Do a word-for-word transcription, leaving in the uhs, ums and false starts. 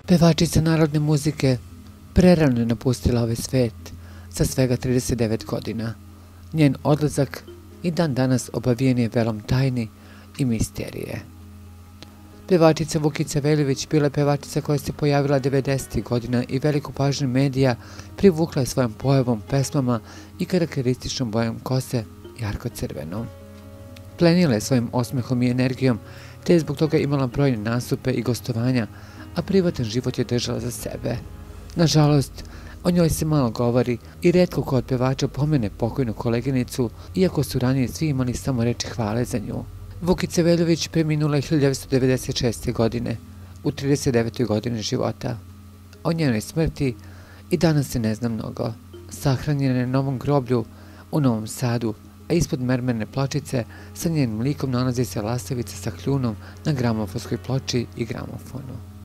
Pevačica narodne muzike prerano je napustila ovaj svet sa svega trideset devet godina. Njen odlazak i dan danas obavijen je velom tajni i misterije. Pevačica Vukica Veljović bila je pevačica koja se pojavila devedesetih godina i veliku pažnju medija privukla je svojom pojavom, pesmama i karakterističnom bojom kose jarko-crvenom. Plenila je svojim osmehom i energijom, te je zbog toga imala brojne nastupe i gostovanja, a privatan život je držala za sebe. Nažalost, o njoj se malo govori i retko ko od pevača pomene pokojnu koleginicu, iako su ranije svi imali samo reči hvale za nju. Vukica Veljović preminula je hiljadu devetsto devedeset šeste. godine, u trideset devetoj godini života. O njenoj smrti i danas se ne zna mnogo. Sahranjena je na novom groblju u Novom Sadu, a ispod mermerne pločice sa njenim likom nalazi se lastavica sa kljunom na gramofonskoj ploči i gramofonu.